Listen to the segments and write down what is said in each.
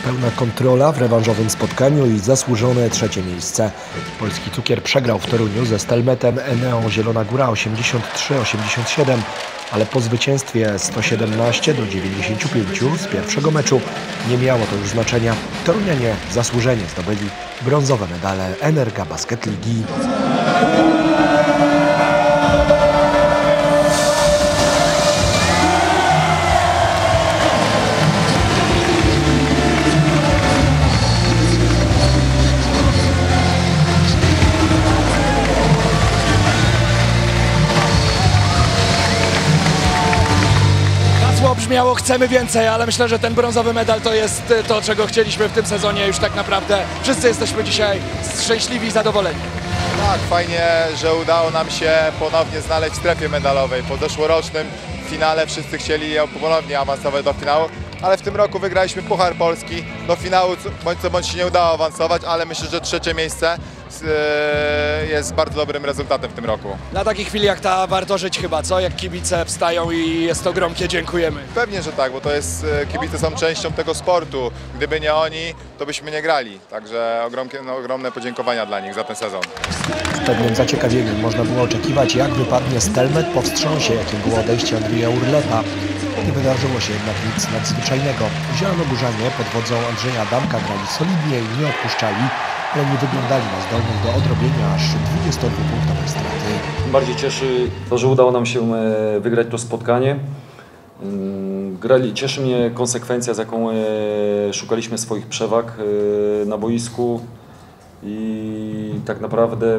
Pełna kontrola w rewanżowym spotkaniu i zasłużone trzecie miejsce. Polski cukier przegrał w Toruniu ze Stelmetem Eneą Zielona Góra 83-87, ale po zwycięstwie 117-95 z pierwszego meczu nie miało to już znaczenia. Torunianie zasłużenie zdobyli brązowe medale Energa Basket Ligi. Brzmiało, chcemy więcej, ale myślę, że ten brązowy medal to jest to, czego chcieliśmy w tym sezonie. Już tak naprawdę wszyscy jesteśmy dzisiaj szczęśliwi i zadowoleni. Tak, fajnie, że udało nam się ponownie znaleźć w strefie medalowej. Po zeszłorocznym finale wszyscy chcieli ponownie awansować do finału, ale w tym roku wygraliśmy Puchar Polski. Do finału bądź co bądź się nie udało awansować, ale myślę, że trzecie miejsce jest bardzo dobrym rezultatem w tym roku. Na takiej chwili jak ta warto żyć chyba, co? Jak kibice wstają i jest to gromkie dziękujemy. Pewnie, że tak, bo to jest, kibice są częścią tego sportu. Gdyby nie oni, to byśmy nie grali. Także ogromne podziękowania dla nich za ten sezon. Z pewnym zaciekawieniem można było oczekiwać, jak wypadnie Stelmet po wstrząsie, jakim było odejście Andrzeja Urlepa. Nie wydarzyło się jednak nic nadzwyczajnego. Zielonogórzanie pod wodzą Andrzeja Adamka grali solidnie i nie odpuszczali, ale nie wyglądali na zdolnych do odrobienia aż 22-punktowej straty. Bardziej cieszy to, że udało nam się wygrać to spotkanie. Cieszy mnie konsekwencja, z jaką szukaliśmy swoich przewag na boisku i tak naprawdę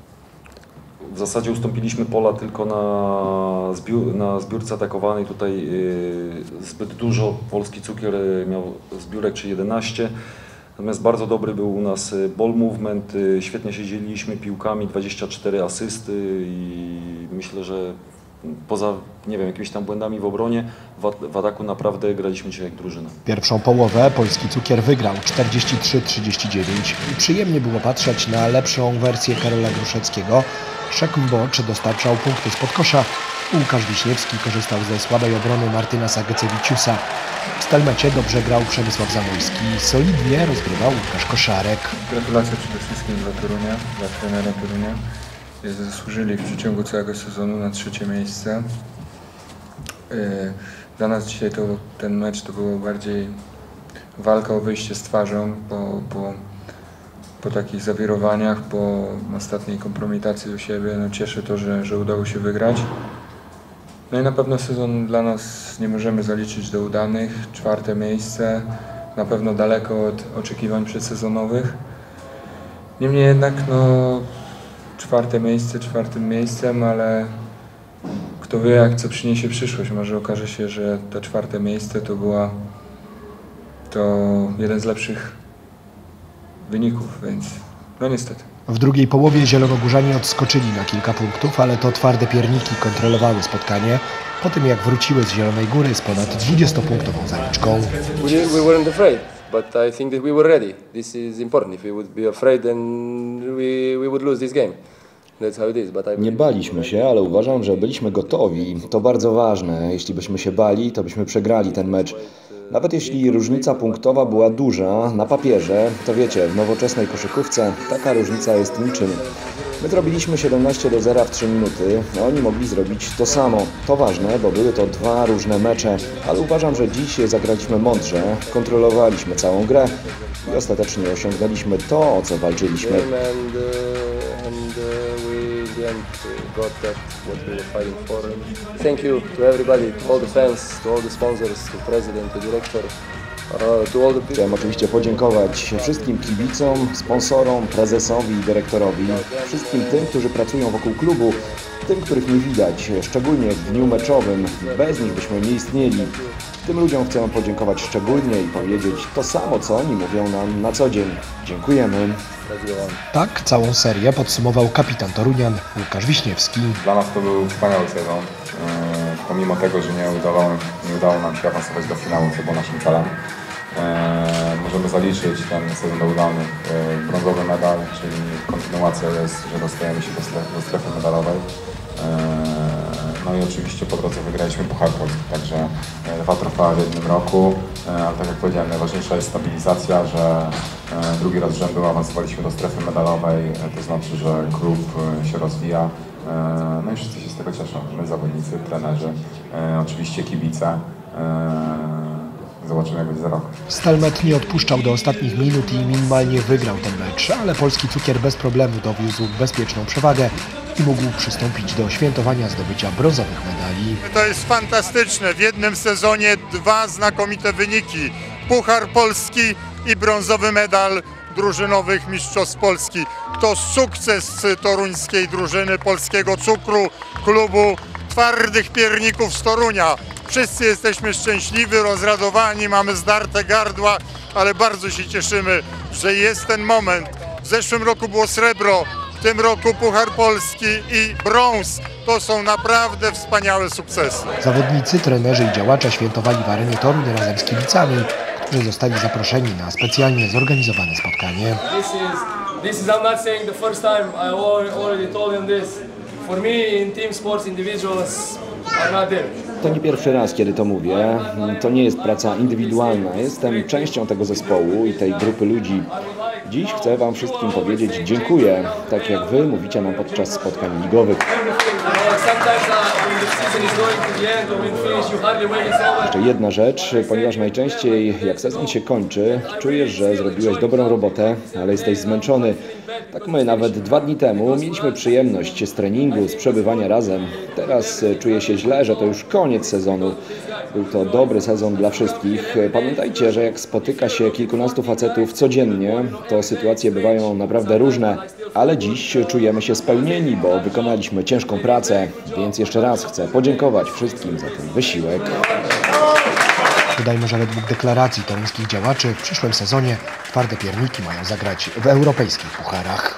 w zasadzie ustąpiliśmy pola tylko na zbiórce atakowanej. Tutaj zbyt dużo polski cukier miał zbiórek, czy 11. Natomiast bardzo dobry był u nas ball movement, świetnie się dzieliliśmy piłkami, 24 asysty i myślę, że poza, nie wiem, jakimiś tam błędami w obronie, w ataku naprawdę graliśmy dzisiaj jak drużyna. Pierwszą połowę polski cukier wygrał 43-39 i przyjemnie było patrzeć na lepszą wersję Karola Gruszeckiego. Szekumboc dostarczał punkty spod kosza. Łukasz Wiśniewski korzystał ze słabej obrony Martyna Sagecewiciusa. W Stelmecie dobrze grał Przemysław Zamojski. Solidnie rozgrywał Łukasz Koszarek. Gratulacje przede wszystkim dla Torunia, dla trenera Torunia. Zasłużyli w przeciągu całego sezonu na trzecie miejsce. Dla nas dzisiaj ten mecz to było bardziej walka o wyjście z twarzą po takich zawirowaniach, po ostatniej kompromitacji do siebie. No cieszy to, że udało się wygrać. No i na pewno sezon dla nas nie możemy zaliczyć do udanych. Czwarte miejsce, na pewno daleko od oczekiwań przedsezonowych. Niemniej jednak no, czwarte miejsce czwartym miejscem, ale kto wie, co przyniesie przyszłość. Może okaże się, że to czwarte miejsce to jeden z lepszych wyników, więc no niestety. W drugiej połowie zielonogórzanie odskoczyli na kilka punktów, ale to twarde pierniki kontrolowały spotkanie po tym, jak wróciły z Zielonej Góry z ponad 20-punktową zaliczką. We weren't afraid, but I think that we were ready. This is important. If we would be afraid, then we would lose this game. That's how it is, but Nie baliśmy się, ale uważam, że byliśmy gotowi. To bardzo ważne. Jeśli byśmy się bali, to byśmy przegrali ten mecz. Nawet jeśli różnica punktowa była duża, na papierze, to wiecie, w nowoczesnej koszykówce taka różnica jest niczym. My zrobiliśmy 17-0 w 3 minuty, a oni mogli zrobić to samo. To ważne, bo były to dwa różne mecze, ale uważam, że dziś zagraliśmy mądrze, kontrolowaliśmy całą grę i ostatecznie osiągnęliśmy to, o co walczyliśmy. Got that what we were fighting for. Thank you to everybody, to all the fans, to all the sponsors, to president, to director, to all the people. Chciałem oczywiście podziękować wszystkim kibicom, sponsorom, prezesowi i dyrektorowi, wszystkim tym, którzy pracują wokół klubu, tym, których nie widać, szczególnie w dniu meczowym. Bez nich byśmy nie istnieli. Tym ludziom chcę podziękować szczególnie i powiedzieć to samo, co oni mówią nam na co dzień. Dziękujemy. Tak całą serię podsumował kapitan Torunian Łukasz Wiśniewski. Dla nas to był wspaniały sezon. Pomimo tego, że nie udało nam się awansować do finału, co było naszym celem. Możemy zaliczyć ten sezon do udany. Brązowy medal, czyli kontynuacja jest, że dostajemy się do strefy medalowej. No i oczywiście po drodze wygraliśmy Puchar Polski, także 2 trofea w jednym roku. Ale tak jak powiedziałem, najważniejsza jest stabilizacja, że drugi raz z rzędu awansowaliśmy do strefy medalowej, to znaczy, że klub się rozwija. No i wszyscy się z tego cieszą. My zawodnicy, trenerzy, oczywiście kibice. Zobaczymy, jak będzie za rok. Stalmet nie odpuszczał do ostatnich minut i minimalnie wygrał ten mecz, ale polski cukier bez problemu dowiózł bezpieczną przewagę i mógł przystąpić do świętowania zdobycia brązowych medali. To jest fantastyczne. W jednym sezonie 2 znakomite wyniki. Puchar Polski i brązowy medal drużynowych mistrzostw Polski. To sukces toruńskiej drużyny polskiego cukru, klubu Twardych Pierników z Torunia. Wszyscy jesteśmy szczęśliwi, rozradowani, mamy zdarte gardła, ale bardzo się cieszymy, że jest ten moment. W zeszłym roku było srebro, w tym roku Puchar Polski i brąz. To są naprawdę wspaniałe sukcesy. Zawodnicy, trenerzy i działacze świętowali w arenie Toruń razem z kibicami, którzy zostali zaproszeni na specjalnie zorganizowane spotkanie. This is I'm not saying the first time, I already told him this. For me in team sports individuals are not there. To nie pierwszy raz, kiedy to mówię. To nie jest praca indywidualna. Jestem częścią tego zespołu i tej grupy ludzi. Dziś chcę Wam wszystkim powiedzieć dziękuję, tak jak Wy mówicie nam podczas spotkań ligowych. Jeszcze jedna rzecz, ponieważ najczęściej jak sezon się kończy, czujesz, że zrobiłeś dobrą robotę, ale jesteś zmęczony. Tak my nawet 2 dni temu mieliśmy przyjemność z treningu, z przebywania razem. Teraz czuję się źle, że to już koniec sezonu. Był to dobry sezon dla wszystkich. Pamiętajcie, że jak spotyka się kilkunastu facetów codziennie, to sytuacje bywają naprawdę różne, ale dziś czujemy się spełnieni, bo wykonaliśmy ciężką pracę, więc jeszcze raz chcę podziękować wszystkim za ten wysiłek. Dodajmy, że według deklaracji toruńskich działaczy w przyszłym sezonie Twarde Pierniki mają zagrać w europejskich pucharach.